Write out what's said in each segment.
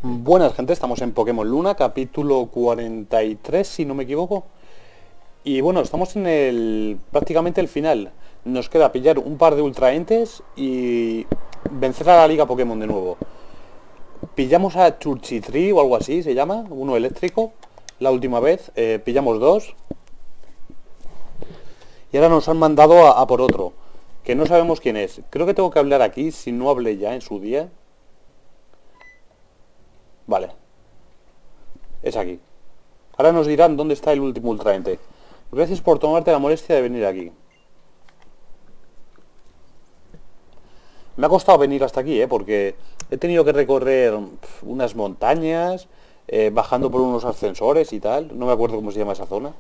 Buenas gente, estamos en Pokémon Luna, capítulo 43 si no me equivoco. Y bueno, estamos en prácticamente el final. Nos queda pillar un par de ultraentes y vencer a la Liga Pokémon de nuevo. Pillamos a Churchitri o algo así se llama, uno eléctrico. La última vez, pillamos dos. Y ahora nos han mandado a por otro, que no sabemos quién es. Creo que tengo que hablar aquí, si no hablé ya en su día. Vale, es aquí. Ahora nos dirán dónde está el último ultraente. Gracias por tomarte la molestia de venir aquí. Me ha costado venir hasta aquí, porque he tenido que recorrer unas montañas, bajando por unos ascensores y tal. No me acuerdo cómo se llama esa zona.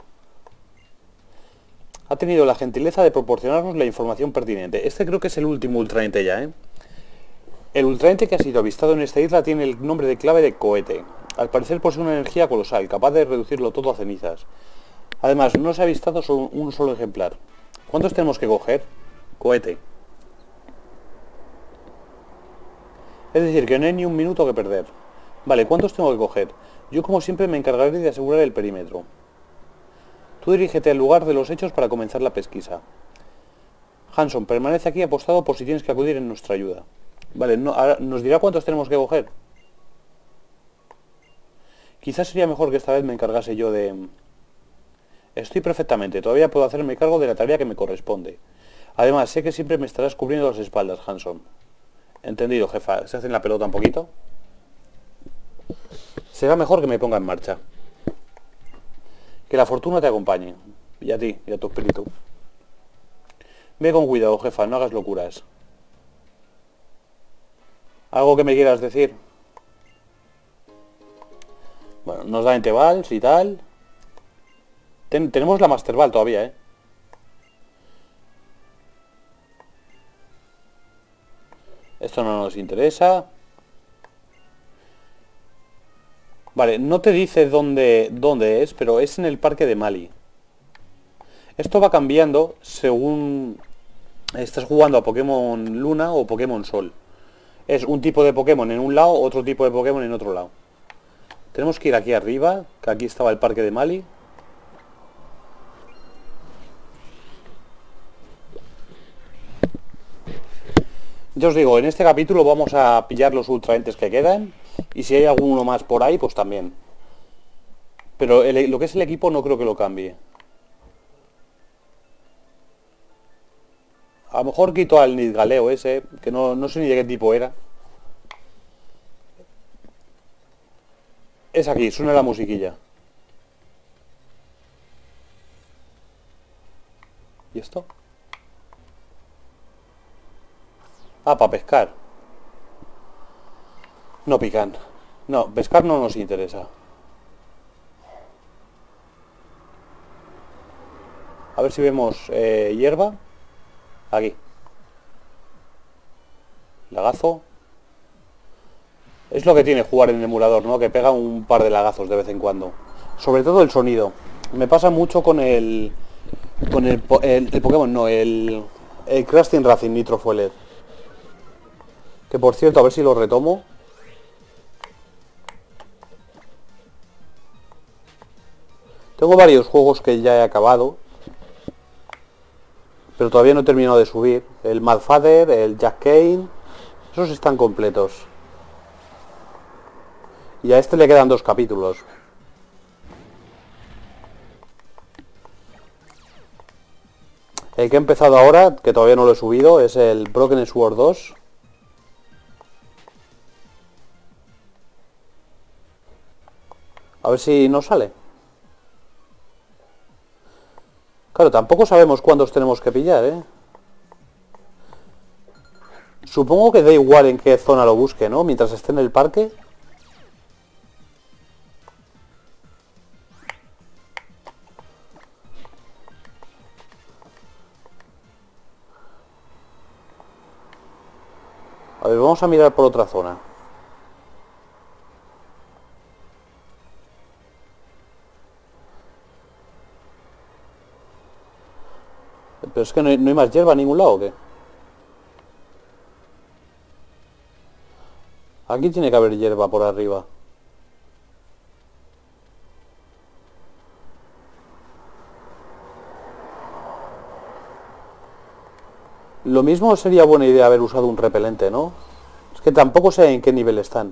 Ha tenido la gentileza de proporcionarnos la información pertinente. Este creo que es el último ultraente ya, ¿eh? El ultraente que ha sido avistado en esta isla tiene el nombre de clave de cohete. Al parecer posee una energía colosal, capaz de reducirlo todo a cenizas. Además, no se ha avistado solo un solo ejemplar. ¿Cuántos tenemos que coger? Cohete. Es decir, que no hay ni un minuto que perder. Vale, ¿cuántos tengo que coger? Yo como siempre me encargaré de asegurar el perímetro. Tú dirígete al lugar de los hechos para comenzar la pesquisa. Hanson, permanece aquí apostado por si tienes que acudir en nuestra ayuda. Vale, ahora nos dirá cuántos tenemos que coger. Quizás sería mejor que esta vez me encargase yo de... Estoy perfectamente, todavía puedo hacerme cargo de la tarea que me corresponde. Además, sé que siempre me estarás cubriendo las espaldas, Hanson. Entendido, jefa. ¿Se hacen la pelota un poquito? Será mejor que me ponga en marcha. Que la fortuna te acompañe. Y a ti, y a tu espíritu. Ve con cuidado, jefa, no hagas locuras. ¿Algo que me quieras decir? Bueno, nos da Entevals y tal. Tenemos la Master Ball todavía, ¿eh? Esto no nos interesa. Vale, no te dice dónde es, pero es en el parque de Mali. Esto va cambiando según estás jugando a Pokémon Luna o Pokémon Sol. Es un tipo de Pokémon en un lado, otro tipo de Pokémon en otro lado. Tenemos que ir aquí arriba, que aquí estaba el parque de Mali. Ya os digo, en este capítulo vamos a pillar los ultraentes que quedan. Y si hay alguno más por ahí, pues también. Pero lo que es el equipo no creo que lo cambie. A lo mejor quito al Nidgaleo ese, que no sé ni de qué tipo era. Es aquí, suena la musiquilla. ¿Y esto? Ah, para pescar. No pican. No, pescar no nos interesa. A ver si vemos hierba. Aquí. Lagazo. Es lo que tiene jugar en el emulador, ¿no? Que pega un par de lagazos de vez en cuando. Sobre todo el sonido. Me pasa mucho con el... Con el Pokémon, no, el Crash Team Racing Nitro Fueler. Que por cierto, a ver si lo retomo. Tengo varios juegos que ya he acabado, pero todavía no he terminado de subir. El Mad Father, el Jack Kane, esos están completos. Y a este le quedan 2 capítulos. El que he empezado ahora, que todavía no lo he subido, es el Broken Sword 2. A ver si nos sale. Claro, tampoco sabemos cuántos tenemos que pillar, ¿eh? Supongo que da igual en qué zona lo busque, ¿no? Mientras esté en el parque. A ver, vamos a mirar por otra zona. Pero es que no hay más hierba a ningún lado, ¿o qué? Aquí tiene que haber hierba por arriba. Lo mismo sería buena idea haber usado un repelente, ¿no? Es que tampoco sé en qué nivel están.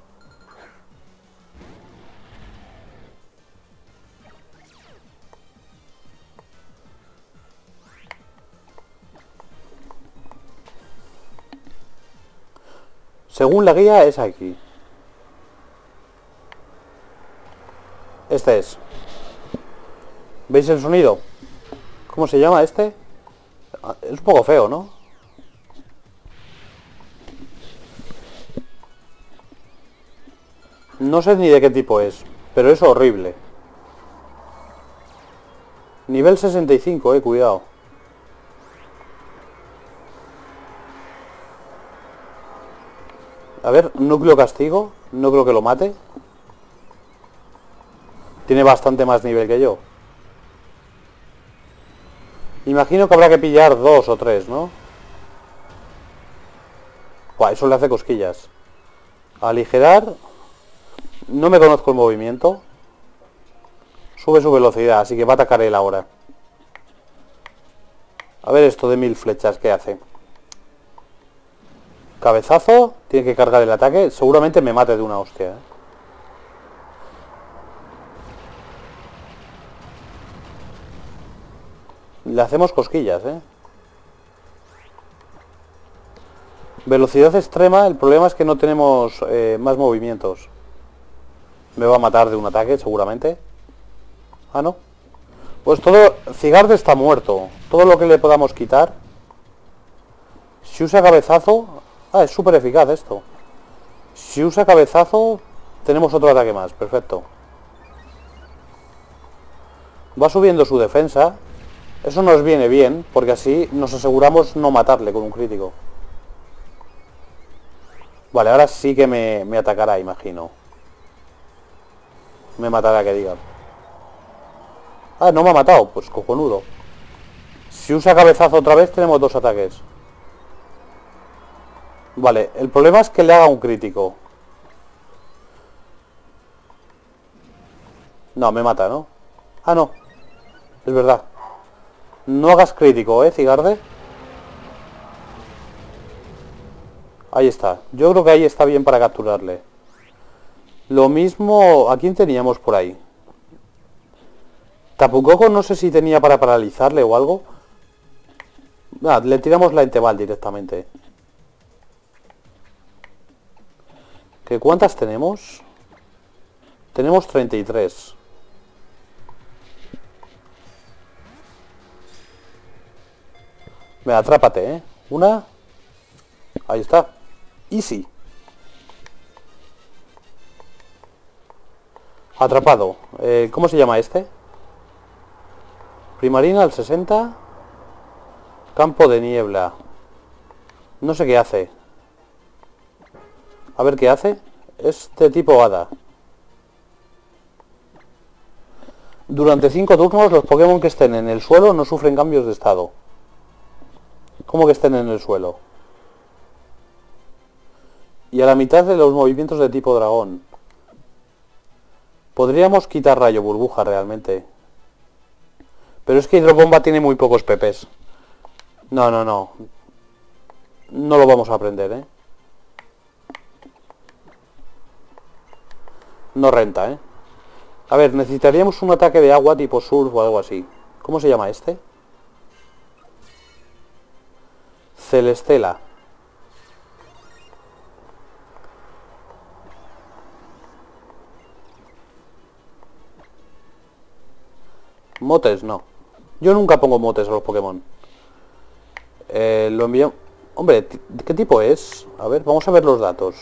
Según la guía es aquí. Este es. ¿Veis el sonido? ¿Cómo se llama este? Es un poco feo, ¿no? No sé ni de qué tipo es, pero es horrible. Nivel 65, cuidado. A ver, núcleo castigo. No creo que lo mate. Tiene bastante más nivel que yo. Imagino que habrá que pillar 2 o 3, ¿no? Buah, eso le hace cosquillas. Aligerar. No me conozco el movimiento. Sube su velocidad, así que va a atacar él ahora. A ver esto de 1000 flechas, ¿qué hace? Cabezazo. Tiene que cargar el ataque. Seguramente me mate de una hostia, ¿eh? Le hacemos cosquillas, ¿eh? Velocidad extrema. El problema es que no tenemos más movimientos. Me va a matar de un ataque, seguramente. Ah, no. Pues todo... Cigarde está muerto. Todo lo que le podamos quitar. Si usa cabezazo... Ah, es súper eficaz esto. Si usa cabezazo, tenemos otro ataque más. Perfecto. Va subiendo su defensa. Eso nos viene bien, porque así nos aseguramos no matarle con un crítico. Vale, ahora sí que me atacará, imagino. Me matará, que diga. Ah, no me ha matado. Pues cojonudo. Si usa cabezazo otra vez, tenemos 2 ataques. Vale, el problema es que le haga un crítico. No, me mata, ¿no? Ah, no. Es verdad. No hagas crítico, Cigarde. Ahí está. Yo creo que ahí está bien para capturarle. Lo mismo... ¿A quién teníamos por ahí? Tapu Koko no sé si tenía para paralizarle o algo. Le tiramos la Entebal directamente. ¿Qué cuántas tenemos? Tenemos 33. Venga, atrápate, Una. Ahí está. Easy. Atrapado. ¿Cómo se llama este? Primarina al 60. Campo de niebla. No sé qué hace. A ver qué hace. Este tipo hada. Durante 5 turnos los Pokémon que estén en el suelo no sufren cambios de estado. ¿Cómo que estén en el suelo? Y a la mitad de los movimientos de tipo dragón. Podríamos quitar rayo burbuja realmente. Pero es que hidrobomba tiene muy pocos PPs. No, no, no. No lo vamos a aprender, No renta, A ver, necesitaríamos un ataque de agua tipo surf o algo así. ¿Cómo se llama este? Celestela. Motes, no. Yo nunca pongo motes a los Pokémon. Lo envío... Hombre, ¿qué tipo es? A ver, vamos a ver los datos.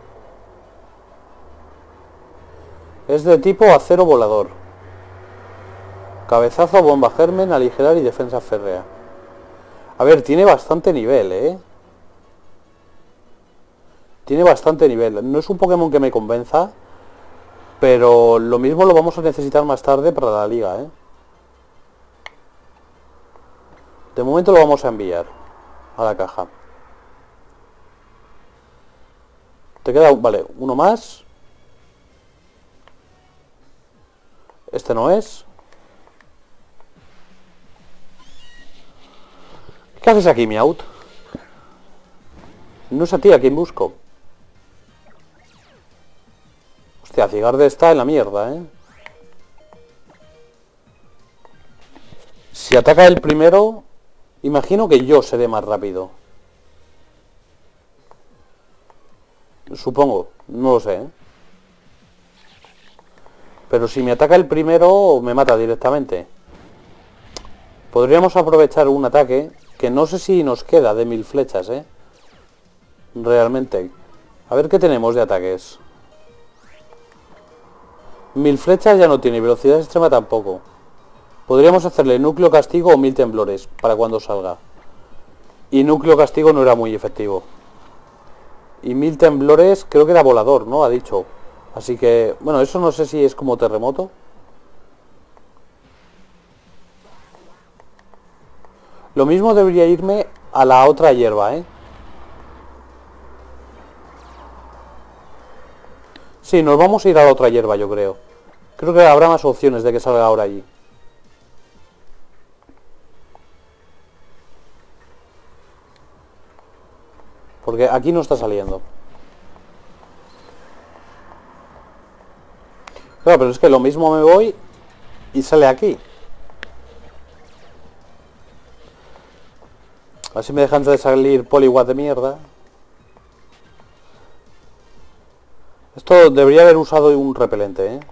Es de tipo acero volador. Cabezazo, bomba germen, aligerar y defensa férrea. A ver, tiene bastante nivel, Tiene bastante nivel. No es un Pokémon que me convenza, pero lo mismo lo vamos a necesitar más tarde para la liga, De momento lo vamos a enviar a la caja. Te queda, vale, uno más. Este no es. ¿Qué haces aquí, Meowth? No es a ti a quien busco. Hostia, Cigarde está en la mierda, ¿eh? Si ataca el primero, imagino que yo seré más rápido. Supongo, no lo sé, ¿eh? Pero si me ataca el primero, me mata directamente. Podríamos aprovechar un ataque que no sé si nos queda de 1000 flechas, ¿eh? Realmente. A ver qué tenemos de ataques. 1000 flechas ya no tiene, velocidad extrema tampoco. Podríamos hacerle núcleo castigo o 1000 temblores para cuando salga. Y núcleo castigo no era muy efectivo. Y 1000 temblores creo que era volador, ¿no? Ha dicho. Así que, bueno, eso no sé si es como terremoto. Lo mismo debería irme a la otra hierba, ¿eh? Sí, nos vamos a ir a la otra hierba, yo creo. Creo que habrá más opciones de que salga ahora allí. Porque aquí no está saliendo. Claro, pero es que lo mismo me voy y sale aquí. Así me dejan de salir Poliwag de mierda. Esto debería haber usado un repelente, ¿eh?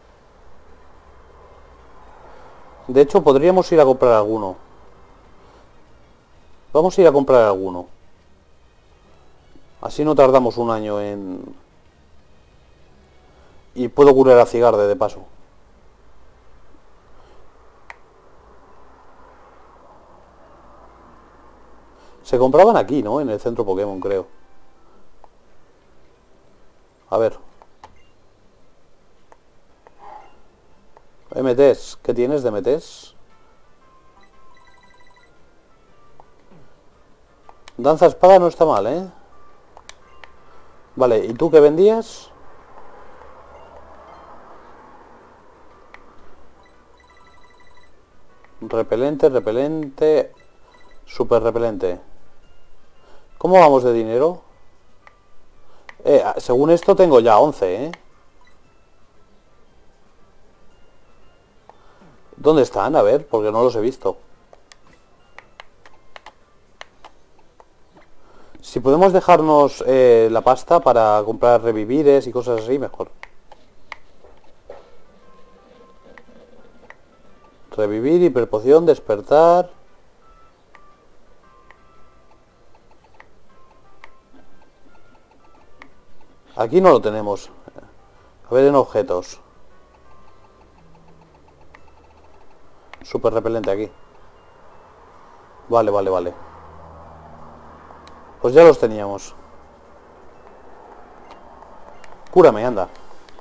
De hecho, podríamos ir a comprar alguno. Vamos a ir a comprar alguno. Así no tardamos un año en... Y puedo curar a Cigarde de paso. Se compraban aquí, ¿no? En el centro Pokémon, creo. A ver. MTs. ¿Qué tienes de MTs? Danza espada no está mal, ¿eh? Vale, ¿y tú qué vendías? Repelente, repelente... Super repelente. ¿Cómo vamos de dinero? Según esto tengo ya 11, ¿eh? ¿Dónde están? A ver, porque no los he visto. Si podemos dejarnos la pasta para comprar revivires y cosas así, mejor. Revivir, hiperpoción, despertar. Aquí no lo tenemos. A ver en objetos. Super repelente aquí. Vale, vale, vale. Pues ya los teníamos. Cúrame, anda.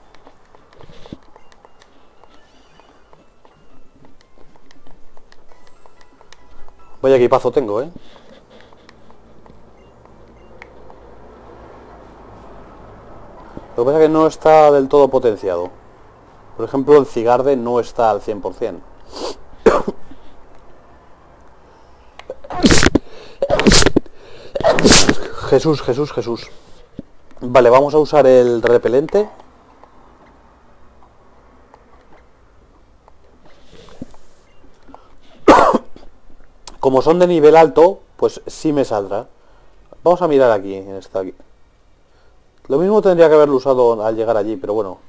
Vaya equipazo tengo, ¿eh? Lo que pasa es que no está del todo potenciado. Por ejemplo, el Cigarde no está al 100%. Jesús, Jesús, Jesús. Vale, vamos a usar el repelente. Como son de nivel alto, pues sí me saldrá. Vamos a mirar aquí, en esta aquí. Lo mismo tendría que haberlo usado al llegar allí, pero bueno.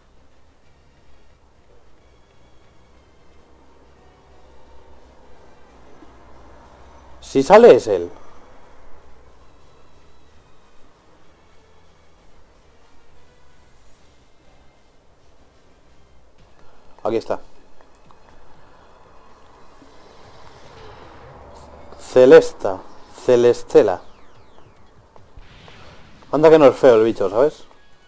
Si sale es él. Aquí está. Celesta. Celestela. Anda que no es feo el bicho, ¿sabes?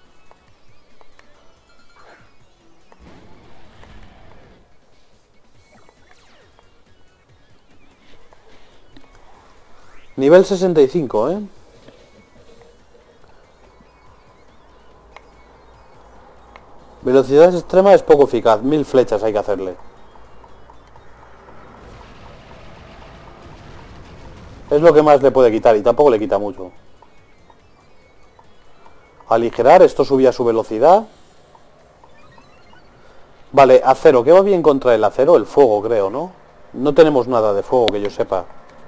Nivel 65, ¿eh? Velocidad extrema es poco eficaz. 1000 flechas hay que hacerle. Es lo que más le puede quitar y tampoco le quita mucho. Aligerar, esto subía su velocidad. Vale, acero, ¿qué va bien contra el acero? El fuego, creo, ¿no? No tenemos nada de fuego que yo sepa.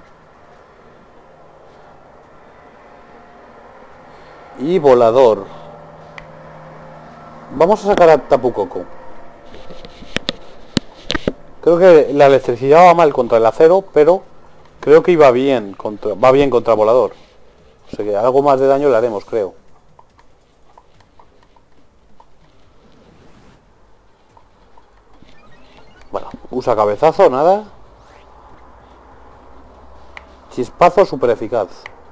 Y volador. Vamos a sacar a Tapu Koko. Creo que la electricidad va mal contra el acero, pero creo que iba bien va bien contra volador. O sea que algo más de daño le haremos, creo. Bueno, usa cabezazo, nada. Chispazo súper eficaz.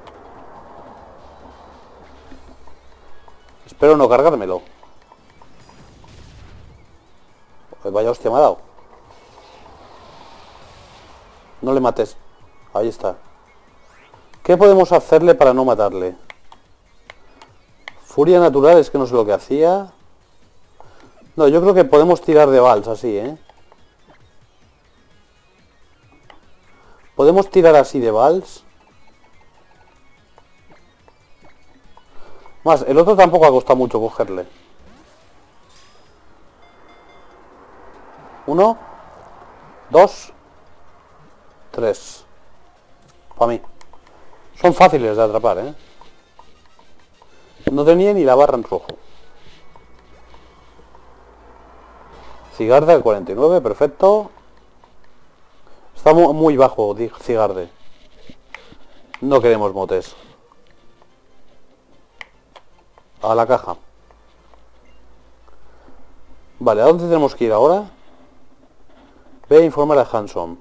Espero no cargármelo. Vaya hostia me ha dado. No le mates. Ahí está. ¿Qué podemos hacerle para no matarle? Furia natural, es que no sé lo que hacía. No, yo creo que podemos tirar de vals así, ¿eh? Podemos tirar así de vals. Más, el otro tampoco ha costado mucho cogerle. 1, 2, 3. Para mí. Son fáciles de atrapar, ¿eh? No tenía ni la barra en rojo. Cigarde al 49, perfecto. Está muy bajo, Cigarde. No queremos motes. A la caja. Vale, ¿a dónde tenemos que ir ahora? Ve a informar a Hanson.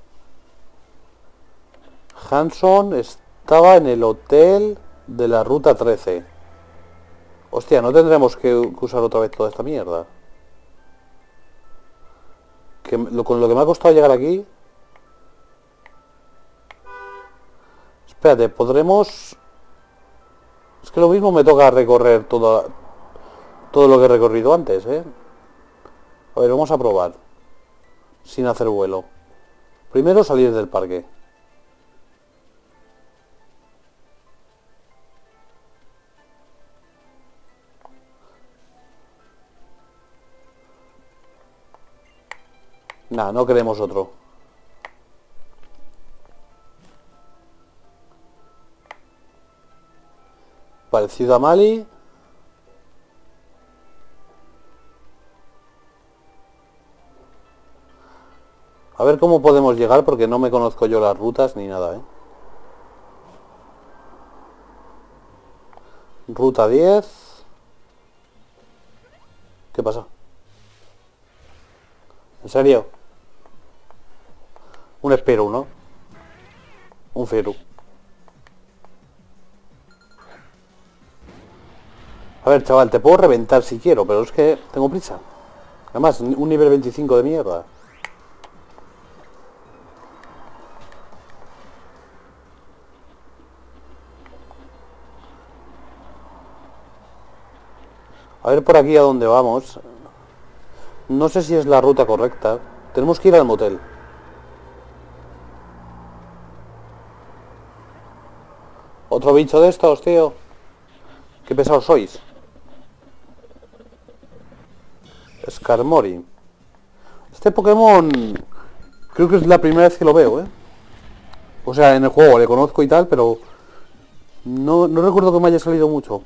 Hanson estaba en el hotel de la ruta 13. Hostia, ¿no tendremos que usar otra vez toda esta mierda? Con lo que me ha costado llegar aquí... Espérate, podremos... Es que lo mismo me toca recorrer todo lo que he recorrido antes, ¿eh? A ver, vamos a probar. Sin hacer vuelo. Primero salir del parque. Nah, no queremos otro. Vale, Ciudad Mali. A ver cómo podemos llegar porque no me conozco yo las rutas ni nada, ¿eh? Ruta 10. ¿Qué pasa? ¿En serio? Un Spearow, ¿no? Un Fearow. A ver, chaval, te puedo reventar si quiero, pero es que tengo prisa. Además, un nivel 25 de mierda. A ver por aquí a dónde vamos. No sé si es la ruta correcta. Tenemos que ir al motel. Otro bicho de estos, tío. Qué pesados sois. Skarmory. Este Pokémon creo que es la primera vez que lo veo, ¿eh? O sea, en el juego le conozco y tal, pero no recuerdo que me haya salido mucho.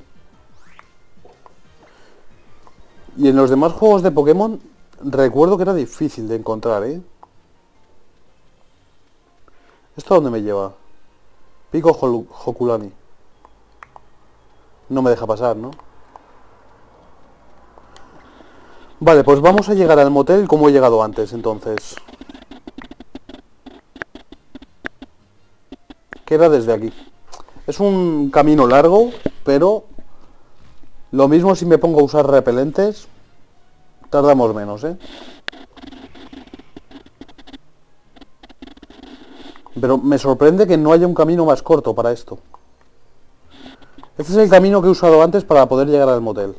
Y en los demás juegos de Pokémon recuerdo que era difícil de encontrar, ¿eh? ¿Esto a dónde me lleva? Pico Hokulani. No me deja pasar, ¿no? Vale, pues vamos a llegar al motel como he llegado antes, entonces. Queda desde aquí. Es un camino largo, pero lo mismo si me pongo a usar repelentes, tardamos menos, ¿eh? Pero me sorprende que no haya un camino más corto para esto. Este es el camino que he usado antes para poder llegar al motel.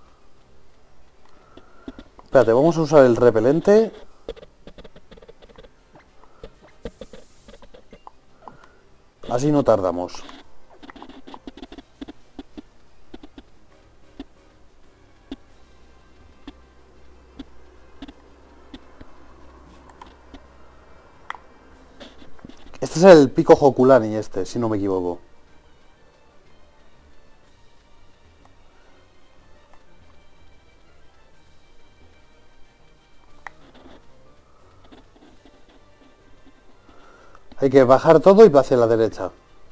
Espérate, vamos a usar el repelente. Así no tardamos. Este es el pico Hokulani, este, si no me equivoco. Hay que bajar todo y hacia la derecha.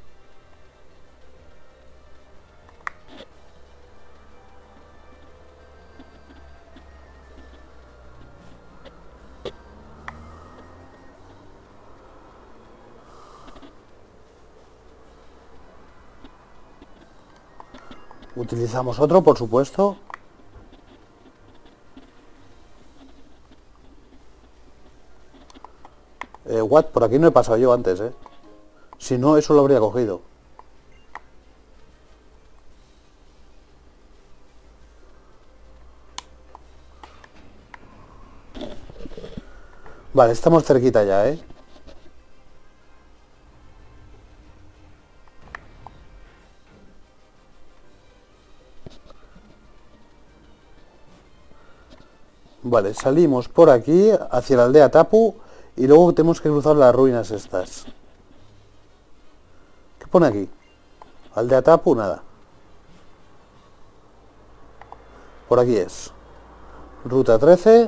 Utilizamos otro, por supuesto. What? Por aquí no he pasado yo antes, ¿eh? Si no, eso lo habría cogido. Vale, estamos cerquita ya, ¿eh? Vale, salimos por aquí, hacia la aldea Tapu, y luego tenemos que cruzar las ruinas estas. ¿Qué pone aquí? Aldea Tapu, nada. Por aquí es. Ruta 13.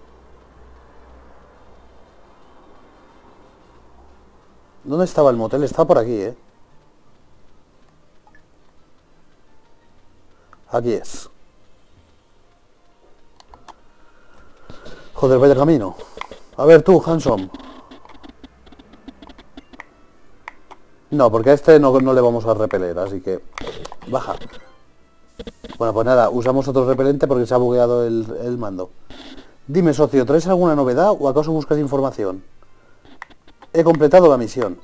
¿Dónde estaba el motel? Está por aquí, ¿eh? Aquí es. Joder, vaya camino. A ver tú, Hanson. No, porque a este no le vamos a repeler, así que... Baja. Bueno, pues nada, usamos otro repelente porque se ha bugueado el mando. Dime, socio, ¿traes alguna novedad o acaso buscas información? He completado la misión.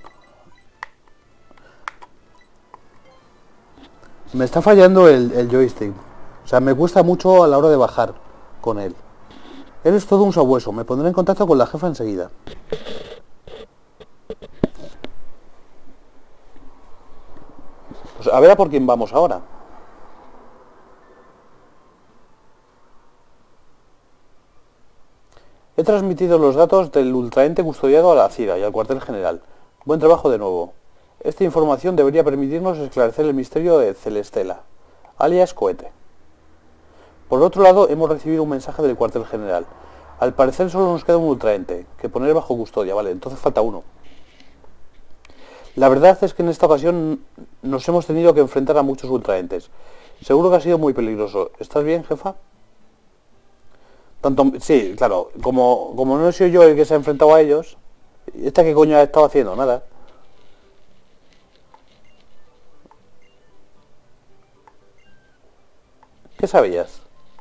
Me está fallando el joystick. O sea, me cuesta mucho a la hora de bajar con él. Eres todo un sabueso. Me pondré en contacto con la jefa enseguida. Pues a ver a por quién vamos ahora. He transmitido los datos del ultraente custodiado a la CIRA y al cuartel general. Buen trabajo de nuevo. Esta información debería permitirnos esclarecer el misterio de Celestela, alias Cohete. Por otro lado, hemos recibido un mensaje del cuartel general. Al parecer solo nos queda un ultraente, que poner bajo custodia, vale, entonces falta uno. La verdad es que en esta ocasión nos hemos tenido que enfrentar a muchos ultraentes. Seguro que ha sido muy peligroso. ¿Estás bien, jefa? Tanto, sí, claro, como no he sido yo el que se ha enfrentado a ellos, ¿esta qué coño ha estado haciendo? Nada. ¿Qué sabías?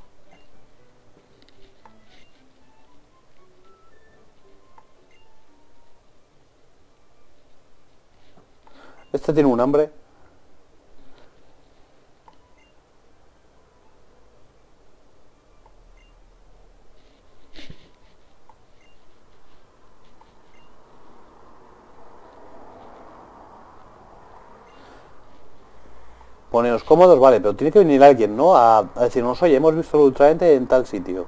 Este tiene un hambre. Poneos cómodos, vale, pero tiene que venir alguien, ¿no? A decirnos, oye, hemos visto el ultraente en tal sitio.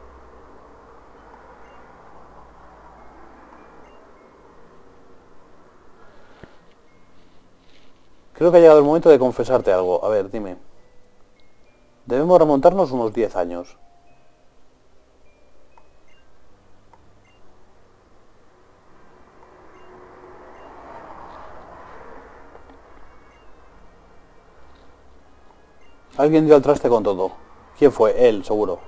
Creo que ha llegado el momento de confesarte algo. A ver, dime. Debemos remontarnos unos 10 años. Alguien dio al traste con todo. ¿Quién fue? Él, seguro.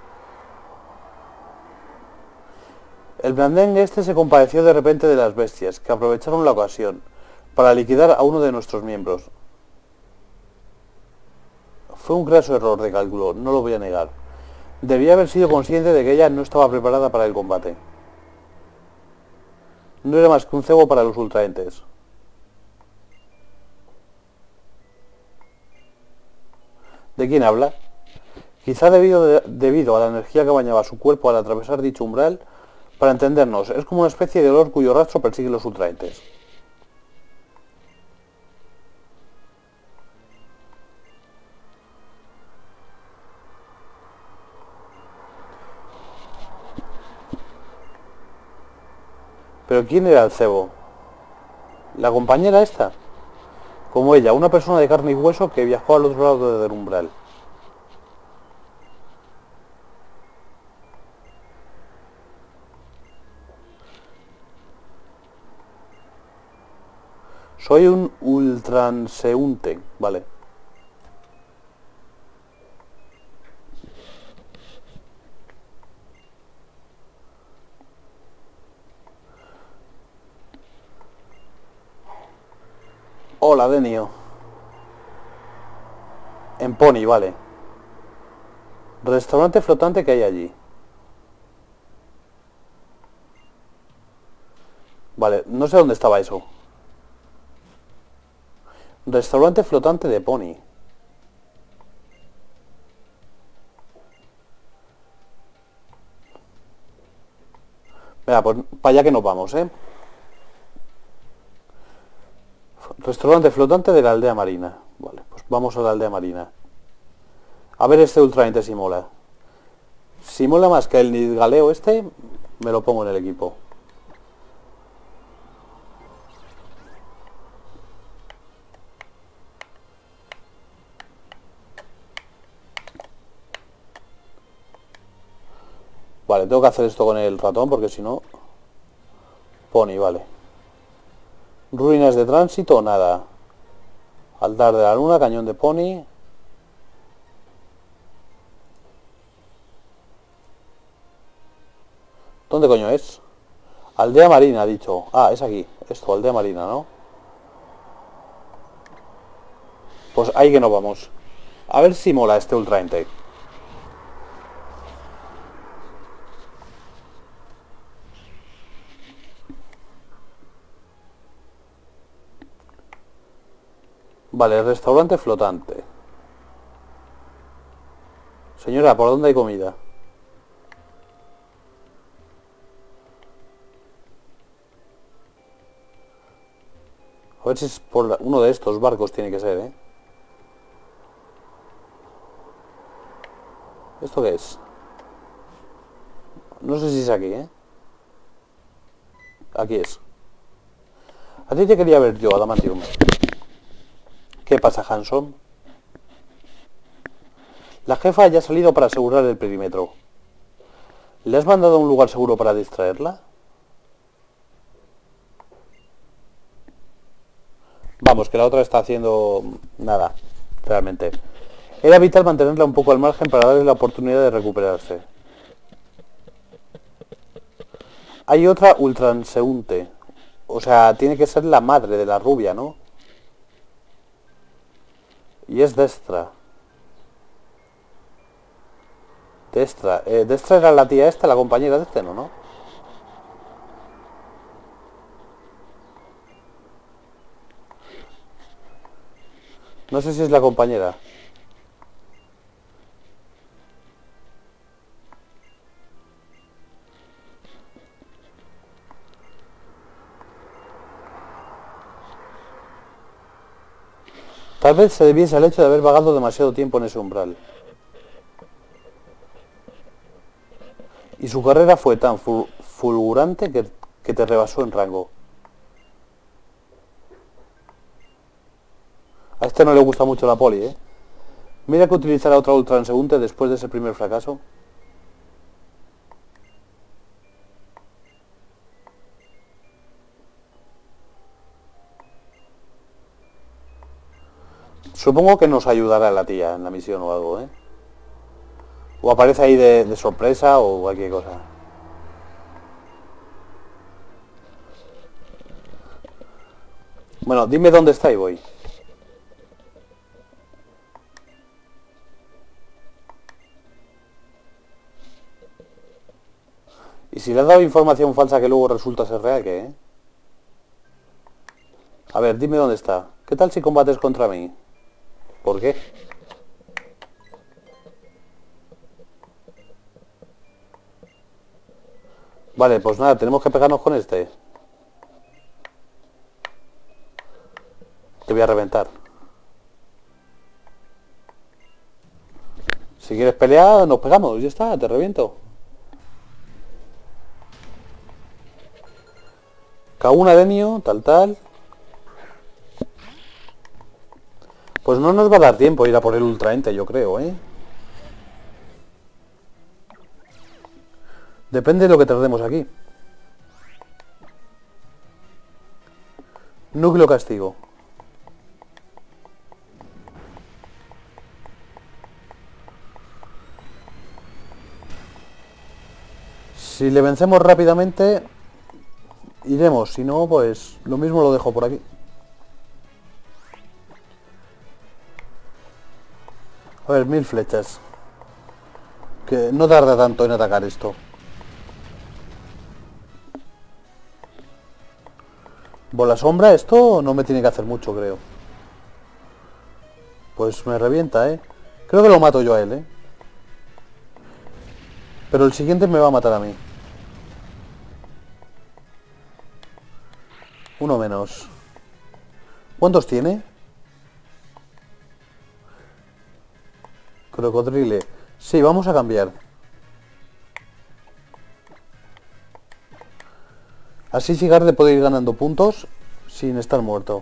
El blandengue este se compadeció de repente de las bestias, que aprovecharon la ocasión para liquidar a uno de nuestros miembros. Fue un graso error de cálculo, no lo voy a negar. Debía haber sido consciente de que ella no estaba preparada para el combate. No era más que un cebo para los ultraentes. ¿De quién habla? Quizá debido a la energía que bañaba su cuerpo al atravesar dicho umbral, para entendernos, es como una especie de olor cuyo rastro persigue los ultraentes. ¿Pero quién era el cebo? ¿La compañera esta? Como ella, una persona de carne y hueso que viajó al otro lado del umbral. Soy un ultranseúnte, vale. Hola, Denio. En Pony, vale. Restaurante flotante que hay allí. Vale, no sé dónde estaba eso. Restaurante flotante de Pony. Venga, pues para allá que nos vamos, ¿eh? Restaurante flotante de la aldea marina. Vale, pues vamos a la aldea marina. A ver este ultraente si mola. Si mola más que el Nidgaleo este, me lo pongo en el equipo. Vale, tengo que hacer esto con el ratón porque si no... Pony, vale. Ruinas de tránsito, nada. Altar de la luna, cañón de Pony. ¿Dónde coño es? Aldea marina, ha dicho. Ah, es aquí. Esto, aldea marina, ¿no? Pues ahí que nos vamos. A ver si mola este ultraente. Vale, restaurante flotante. Señora, ¿por dónde hay comida? A ver si es por uno de estos barcos tiene que ser, ¿eh? ¿Esto qué es? No sé si es aquí, ¿eh? Aquí es. A ti te quería ver yo, Adamantium. ¿Qué pasa, Hanson? La jefa ya ha salido para asegurar el perímetro. ¿Le has mandado a un lugar seguro para distraerla? Vamos, que la otra está haciendo nada, realmente. Era vital mantenerla un poco al margen para darle la oportunidad de recuperarse. Hay otra ultranseúnte. O sea, tiene que ser la madre de la rubia, ¿no? Y es Destra. Destra. Destra era la tía esta, la compañera de este, ¿no? No sé si es la compañera. Tal vez se debiese al hecho de haber vagado demasiado tiempo en ese umbral. Y su carrera fue tan fulgurante que te rebasó en rango. A este no le gusta mucho la poli, ¿eh? Mira que utilizará otra ultranseúnte después de ese primer fracaso. Supongo que nos ayudará la tía en la misión o algo, ¿eh? O aparece ahí de sorpresa o cualquier cosa. Bueno, dime dónde está y voy. Y si le has dado información falsa que luego resulta ser real, ¿qué? A ver, dime dónde está. ¿Qué tal si combates contra mí? ¿Por qué? Vale, pues nada, tenemos que pegarnos con este. Te voy a reventar. Si quieres pelear, nos pegamos. Ya está, te reviento. Kauna Denio, tal. Pues no nos va a dar tiempo a ir a por el ultraente, yo creo, ¿eh? Depende de lo que tardemos aquí. Núcleo castigo. Si le vencemos rápidamente, iremos. Si no, pues lo mismo lo dejo por aquí. A ver, 1000 flechas. Que no tarda tanto en atacar esto. Bola sombra, esto no me tiene que hacer mucho, creo. Pues me revienta, ¿eh? Creo que lo mato yo a él, ¿eh? Pero el siguiente me va a matar a mí. Uno menos. ¿Cuántos tiene? Crocodrile. Sí, vamos a cambiar. Así Sigarde puede ir ganando puntos sin estar muerto.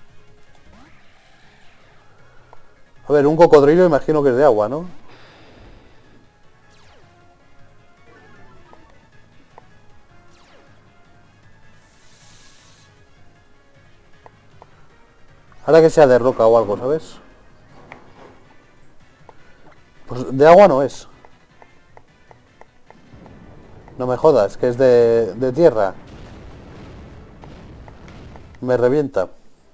A ver, un cocodrilo imagino que es de agua, ¿no? Ahora que sea de roca o algo, ¿sabes? Pues de agua no es. No me jodas, que es de tierra. Me revienta.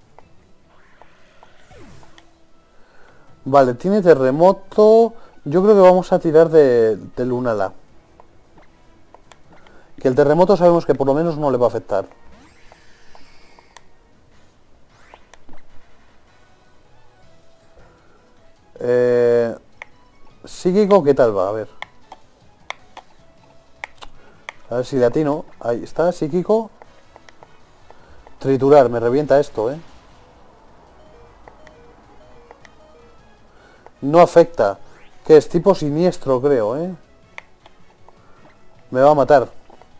Vale, tiene terremoto. Yo creo que vamos a tirar de Lunala. Que el terremoto sabemos que por lo menos no le va a afectar. Psíquico, ¿qué tal va? A ver. A ver si de atino. Ahí está, psíquico. Triturar, me revienta esto, ¿eh? No afecta. Que es tipo siniestro, creo, ¿eh? Me va a matar.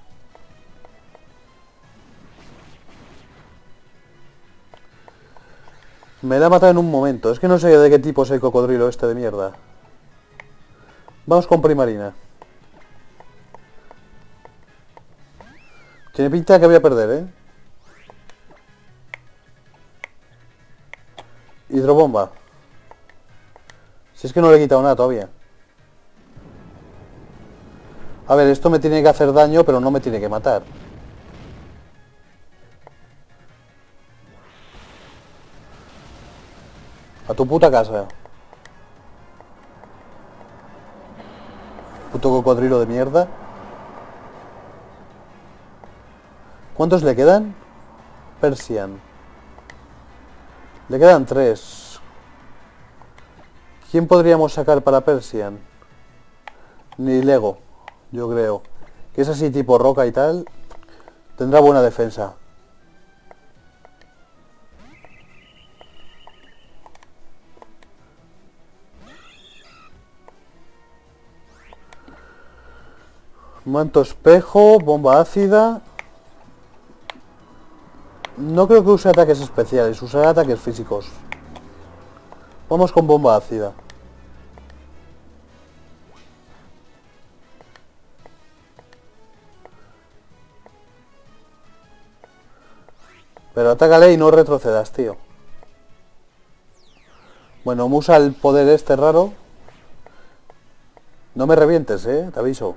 Me la ha matado en un momento. Es que no sé de qué tipo es el cocodrilo este de mierda. Vamos con Primarina. Tiene pinta que voy a perder, ¿eh? Hidrobomba. Si es que no le he quitado nada todavía. A ver, esto me tiene que hacer daño, pero no me tiene que matar. A tu puta casa. Puto cocodrilo de mierda. ¿Cuántos le quedan? Persian. Le quedan 3. ¿Quién podríamos sacar para Persian? Ni Lego, yo creo. Que es así tipo roca y tal. Tendrá buena defensa. Manto espejo, bomba ácida. No creo que use ataques especiales, usará ataques físicos. Vamos con bomba ácida. Pero atácale y no retrocedas, tío. Bueno, usa el poder este raro. No me revientes, te aviso.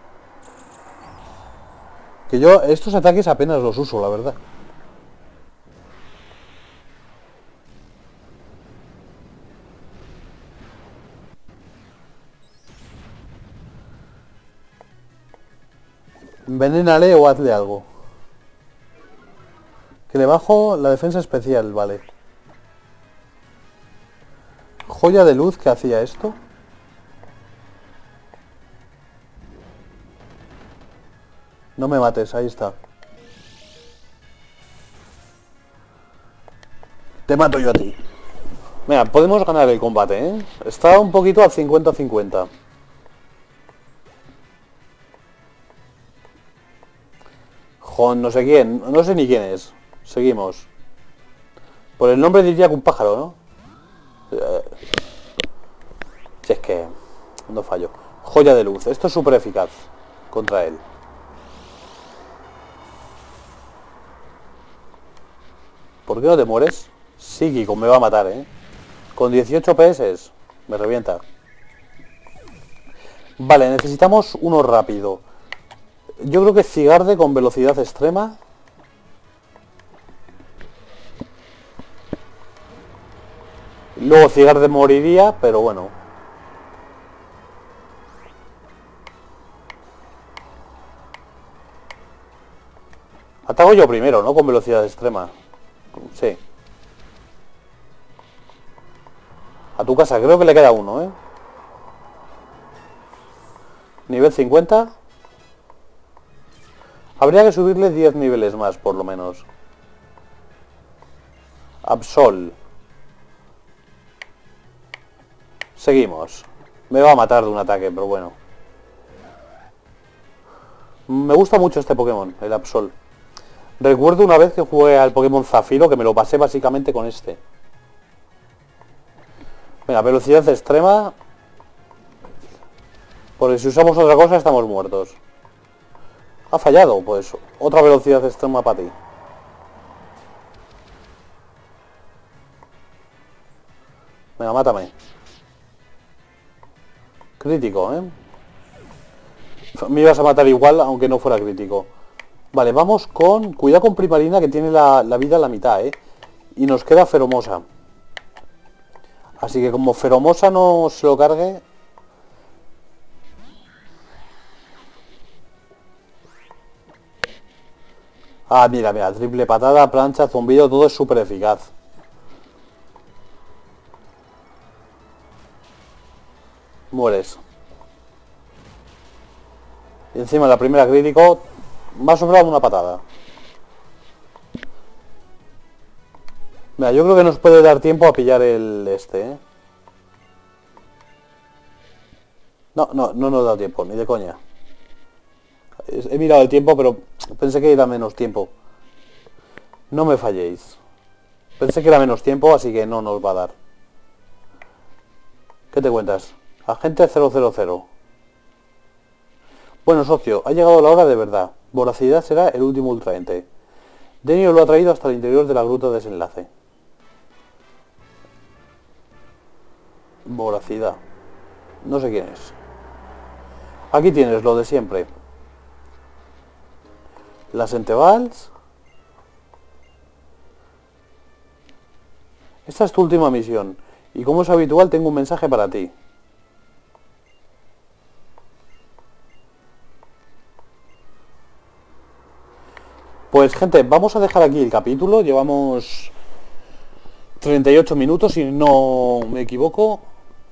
Que yo estos ataques apenas los uso, la verdad. Envenénale o hazle algo. Que le bajo la defensa especial, vale. Joya de luz que hacía esto. No me mates, ahí está. Te mato yo a ti. Mira, podemos ganar el combate, ¿eh? Está un poquito al 50-50. Con no sé quién, no sé ni quién es. Seguimos. Por el nombre diría que un pájaro, ¿no? Si es que no fallo. Joya de luz. Esto es súper eficaz contra él. ¿Por qué no te mueres? Psíquico, me va a matar, ¿eh? Con 18 PS me revienta. Vale, necesitamos uno rápido. Yo creo que Cigarde con velocidad extrema. Luego Cigarde moriría, pero bueno. Ataco yo primero, ¿no? Con velocidad extrema. Sí. A tu casa, creo que le queda uno, ¿eh? Nivel 50. Habría que subirle 10 niveles más, por lo menos. Absol. Seguimos. Me va a matar de un ataque, pero bueno. Me gusta mucho este Pokémon, el Absol. Recuerdo una vez que jugué al Pokémon Zafiro, que me lo pasé básicamente con este. Venga, velocidad extrema. Porque si usamos otra cosa estamos muertos. Ha fallado, pues otra velocidad extrema para ti. Venga, mátame. Crítico, ¿eh? Me ibas a matar igual, aunque no fuera crítico. Vale, vamos con... Cuidado con Primarina, que tiene la vida a la mitad, ¿eh? Y nos queda Feromosa. Así que como Feromosa no se lo cargue... Ah, mira, mira, triple patada, plancha, zumbido, todo es súper eficaz. Mueres. Y encima la primera crítico me ha sobrado una patada. Mira, yo creo que nos puede dar tiempo a pillar el este, ¿eh? No nos da tiempo, ni de coña. He mirado el tiempo, pero pensé que era menos tiempo. No me falléis. Pensé que era menos tiempo, así que no nos va a dar. ¿Qué te cuentas? Agente 000. Bueno, socio, ha llegado la hora de verdad. Voracidad será el último ultraente. Denio lo ha traído hasta el interior de la gruta de desenlace. Voracidad. No sé quién es. Aquí tienes lo de siempre. Las Entevals. Esta es tu última misión. Y como es habitual, tengo un mensaje para ti. Pues gente, vamos a dejar aquí el capítulo. Llevamos 38 minutos, si no me equivoco.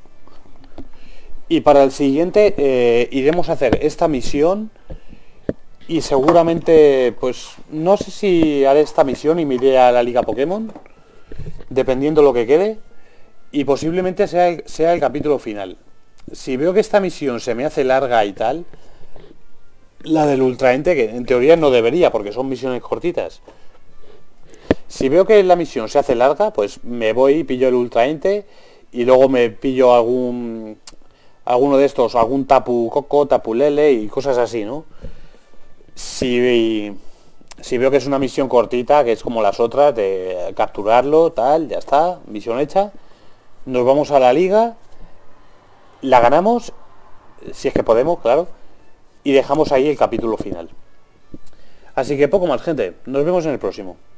Y para el siguiente iremos a hacer esta misión. Y seguramente, pues, no sé si haré esta misión y me iré a la Liga Pokémon. Dependiendo lo que quede. Y posiblemente sea el capítulo final. Si veo que esta misión se me hace larga y tal... La del Ultraente, que en teoría no debería, porque son misiones cortitas. Si veo que la misión se hace larga, pues me voy y pillo el Ultraente. Y luego me pillo alguno de estos, algún Tapu Koko, Tapu Lele y cosas así, ¿no? Si veo que es una misión cortita, que es como las otras, de capturarlo, tal, ya está, misión hecha. Nos vamos a la liga, la ganamos, si es que podemos, claro, y dejamos ahí el capítulo final. Así que poco más, gente. Nos vemos en el próximo.